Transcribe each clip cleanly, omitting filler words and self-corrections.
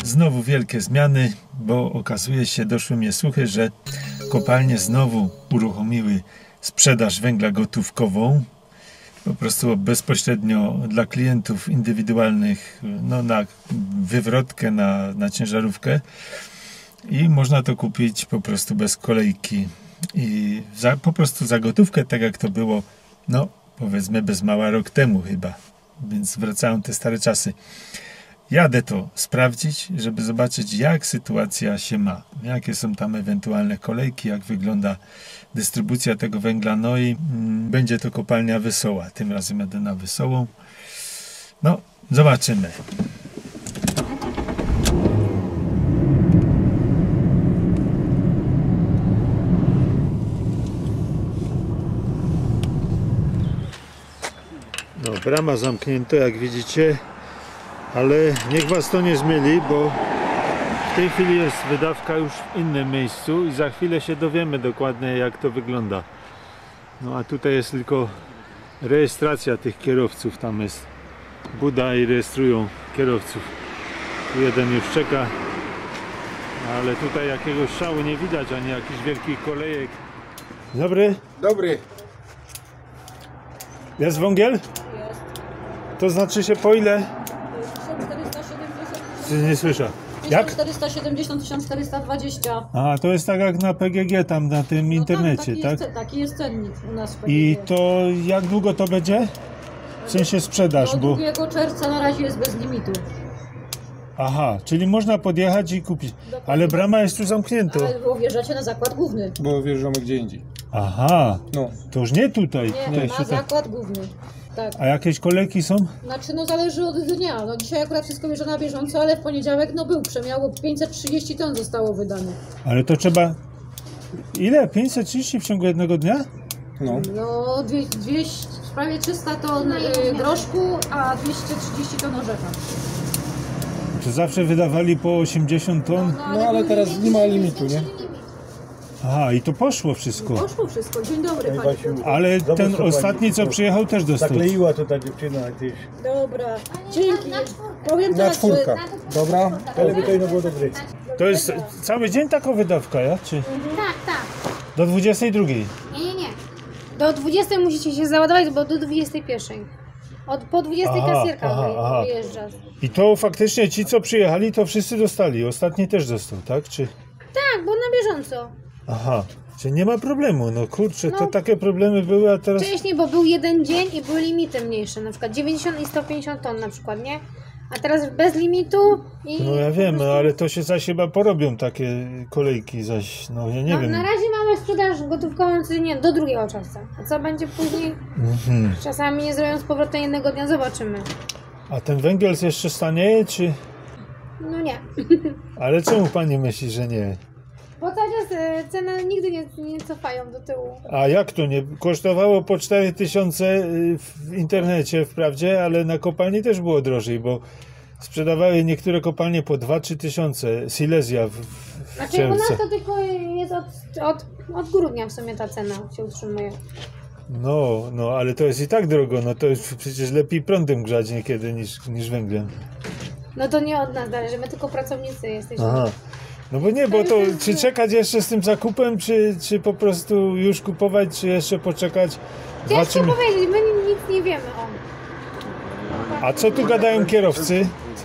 znowu wielkie zmiany, bo okazuje się, doszły mnie słuchy, że kopalnie znowu uruchomiły sprzedaż węgla gotówkową, po prostu bezpośrednio dla klientów indywidualnych, no, na wywrotkę, na ciężarówkę, i można to kupić po prostu bez kolejki i po prostu za gotówkę, tak jak to było, no powiedzmy bez mała rok temu chyba, więc wracają te stare czasy. Jadę to sprawdzić, żeby zobaczyć, jak sytuacja się ma, jakie są tam ewentualne kolejki, jak wygląda dystrybucja tego węgla, no i będzie to kopalnia Wesoła. Tym razem jadę na Wesołą. No, zobaczymy. No, brama zamknięta, jak widzicie, ale niech was to nie zmyli, bo w tej chwili jest wydawka już w innym miejscu i za chwilę się dowiemy dokładnie, jak to wygląda. No a tutaj jest tylko rejestracja tych kierowców, tam jest buda i rejestrują kierowców. Tu jeden już czeka, ale tutaj jakiegoś szału nie widać, ani jakichś wielkich kolejek. Dobry. Dobry. Jest węgiel? Jest. To znaczy się po ile? 1470. Nie słyszę. Jak? 1470, 1420. A, to jest tak jak na PGG, tam na tym No internecie, tak? tak? Taki jest cennik u nas w PGG. I to jak długo to będzie? W sensie sprzedaż, Do bo... 2 czerwca na razie jest bez limitu. Aha, czyli można podjechać i kupić. Dokładnie. Ale brama jest tu zamknięta. Ale bo wjeżdżacie na zakład główny. Bo wjeżdżamy gdzie indziej. Aha, No. to już nie tutaj. Nie, Tutaj na zakład główny. Tak. A jakieś kolejki są? Znaczy, no zależy od dnia. No dzisiaj akurat wszystko bierze na bieżąco, ale w poniedziałek no był przemiał, 530 ton zostało wydane. Ale to trzeba... Ile? 530 w ciągu jednego dnia? No. No 200, prawie 300 ton groszku, a 230 ton orzecha. To zawsze wydawali po 80 ton? No ale teraz nie ma limitu, nie? Aha, i to poszło wszystko. Poszło wszystko. Dzień dobry, pani. Ale ten ostatni, co przyjechał, też dostał. Zakleiła to ta dziewczyna jakieś. Dobra, dzięki. Powiem Na teraz, czwórkę. Dobra. Ale by to nie było dobre. To jest cały dzień taka wydawka, ja? Czy Tak, tak. do 22? Nie. Do 20 musicie się załadować, bo do 21. Po 20 kasjerka wyjeżdża. I to faktycznie ci, co przyjechali, to wszyscy dostali. Ostatni też dostał, tak? Czy... Tak, bo na bieżąco. Aha, czyli nie ma problemu. No kurczę, to No. takie problemy były, a teraz... Wcześniej, bo był jeden dzień i były limity mniejsze, na przykład 90 i 150 ton na przykład, nie? A teraz bez limitu i... No ja wiem, po prostu... ale to się zaś chyba porobią takie kolejki zaś, no ja nie wiem. Na razie mamy sprzedaż gotówkową codziennie do 2 czerwca. A co będzie później? Czasami nie zrobią z powrotem jednego dnia, zobaczymy. A ten węgiel jeszcze stanieje, czy... No nie. Ale czemu pani myśli, że nie? Bo cały czas ceny nigdy nie cofają do tyłu. A jak to nie? Kosztowało po 4000 w internecie wprawdzie, ale na kopalni też było drożej, bo sprzedawały niektóre kopalnie po 2-3 tysiące. Silesia w Znaczy u czerwcu. nas to tylko jest od grudnia w sumie ta cena się utrzymuje. No, ale to jest i tak drogo, no to jest przecież lepiej prądem grzać niekiedy niż węglem. No to nie od nas zależy, my tylko pracownicy jesteśmy. Aha. No bo nie, bo to czy czekać jeszcze z tym zakupem, czy po prostu już kupować, czy jeszcze poczekać? Ciężko powiedzieć, my nic nie wiemy o. A co tu gadają kierowcy?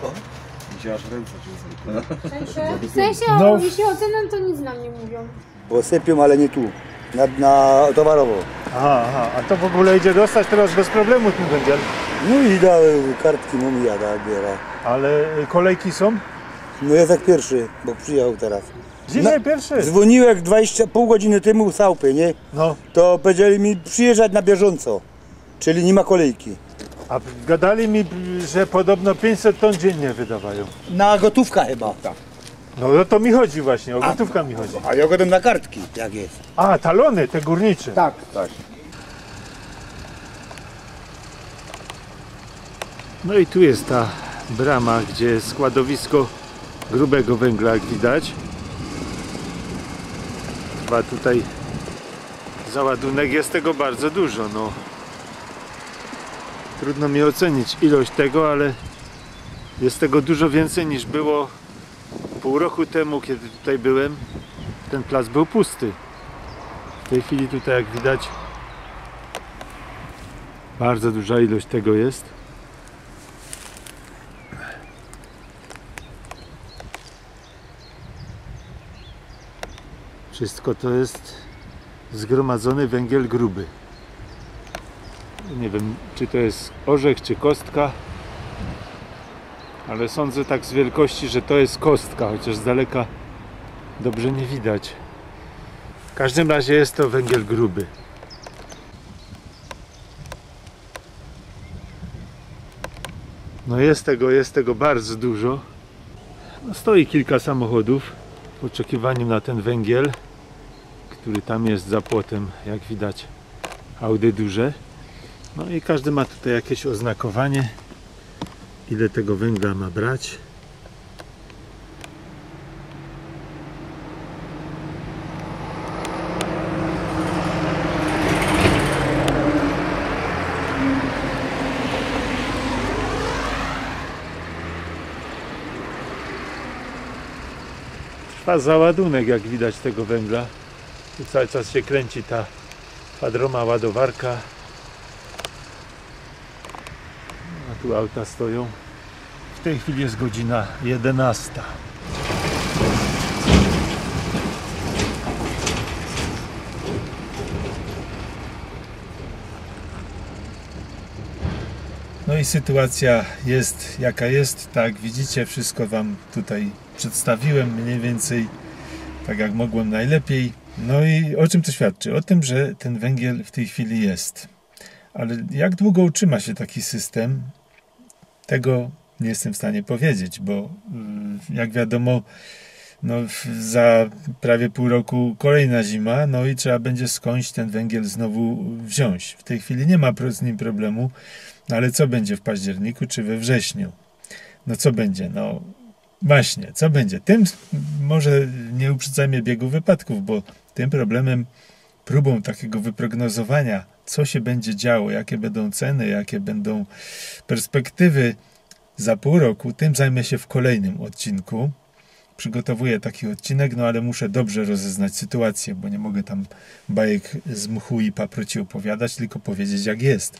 W sensie, No. jeśli o cenę, to nic nam nie mówią. Bo sypią, ale nie tu. Na towarowo. Aha, a to w ogóle idzie dostać teraz bez problemu ten węgiel. No i da kartki mu jada, biera. Ale kolejki są? No jest jak pierwszy, bo przyjechał teraz. Dzisiaj pierwszy. Dzwoniłem pół godziny temu w Sałpie, nie? No, To powiedzieli mi przyjeżdżać na bieżąco. Czyli nie ma kolejki. a gadali mi, że podobno 500 ton dziennie wydawają. Na gotówka chyba. No o to mi chodzi właśnie, o gotówka mi chodzi. A ja gadam na kartki, jak jest. A, talony, te górnicze. Tak. No i tu jest ta brama, gdzie jest składowisko grubego węgla, jak widać. Chyba tutaj załadunek jest tego bardzo dużo, no. Trudno mi ocenić ilość tego, ale jest tego dużo więcej niż było Pół roku temu, kiedy tutaj byłem, ten plac był pusty. W tej chwili tutaj, jak widać, bardzo duża ilość tego jest. Wszystko to jest zgromadzony węgiel gruby. Nie wiem, czy to jest orzech, czy kostka, ale sądzę tak z wielkości, że to jest kostka, chociaż z daleka dobrze nie widać. W każdym razie jest to węgiel gruby. No jest tego bardzo dużo. No stoi kilka samochodów w oczekiwaniu na ten węgiel, który tam jest za płotem, jak widać, Audi duże. No i każdy ma tutaj jakieś oznakowanie, ile tego węgla ma brać. Trwa załadunek, jak widać, tego węgla. Tu cały czas się kręci ta kwadroma ładowarka. A tu auta stoją. W tej chwili jest godzina 11. No i sytuacja jest jaka jest, tak widzicie, wszystko wam tutaj przedstawiłem mniej więcej tak jak mogłem najlepiej. No i o czym to świadczy? O tym, że ten węgiel w tej chwili jest. Ale jak długo utrzyma się taki system, tego nie jestem w stanie powiedzieć, bo jak wiadomo, no, za prawie pół roku kolejna zima, no i trzeba będzie skądś ten węgiel znowu wziąć. W tej chwili nie ma z nim problemu, ale co będzie w październiku czy we wrześniu? No co będzie? No właśnie, co będzie? Tym może nie uprzedzajmy biegu wypadków, bo tym problemem, próbą takiego wyprognozowania, co się będzie działo, jakie będą ceny, jakie będą perspektywy za pół roku, tym zajmę się w kolejnym odcinku. Przygotowuję taki odcinek, no ale muszę dobrze rozeznać sytuację, bo nie mogę tam bajek z mchu i paproci opowiadać, tylko powiedzieć jak jest.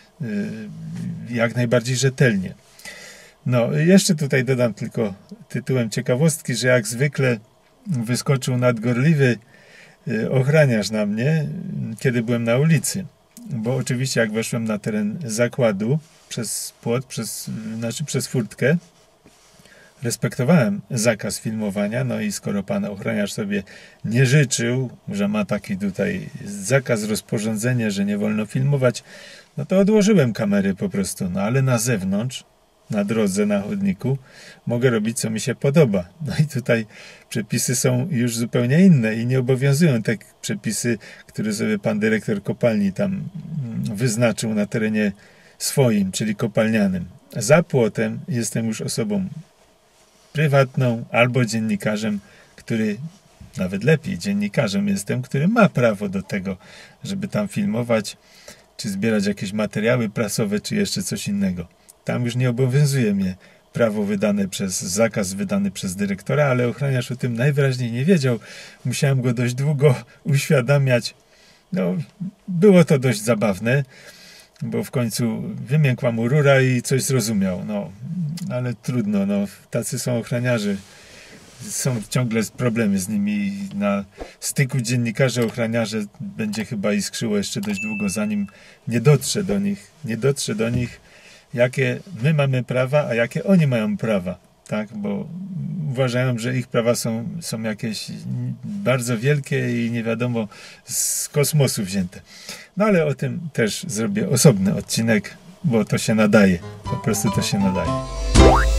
Jak najbardziej rzetelnie. No, jeszcze tutaj dodam tylko tytułem ciekawostki, że jak zwykle wyskoczył nadgorliwy ochraniarz na mnie, kiedy byłem na ulicy. Bo oczywiście jak weszłem na teren zakładu przez płot, przez furtkę, respektowałem zakaz filmowania, no i skoro pan ochroniarz sobie nie życzył, że ma taki tutaj zakaz, rozporządzenie, że nie wolno filmować, no to odłożyłem kamery po prostu, no ale na zewnątrz, na drodze, na chodniku mogę robić co mi się podoba. No i tutaj przepisy są już zupełnie inne i nie obowiązują te przepisy, które sobie pan dyrektor kopalni tam wyznaczył na terenie swoim, czyli kopalnianym. Za płotem jestem już osobą prywatną albo dziennikarzem, który, nawet lepiej, dziennikarzem jestem, który ma prawo do tego, żeby tam filmować, czy zbierać jakieś materiały prasowe, czy jeszcze coś innego. Tam już nie obowiązuje mnie prawo wydane zakaz wydany przez dyrektora, ale ochroniarz o tym najwyraźniej nie wiedział. Musiałem go dość długo uświadamiać. No, było to dość zabawne, bo w końcu wymiękła mu rura i coś zrozumiał. No, ale trudno, no, tacy są ochroniarze. Są ciągle problemy z nimi. Na styku dziennikarze-ochroniarze będzie chyba iskrzyło jeszcze dość długo, zanim nie dotrze do nich, jakie my mamy prawa, a jakie oni mają prawa, tak? Bo uważają, że ich prawa są jakieś bardzo wielkie i nie wiadomo z kosmosu wzięte. No ale o tym też zrobię osobny odcinek, bo to się nadaje. Po prostu to się nadaje.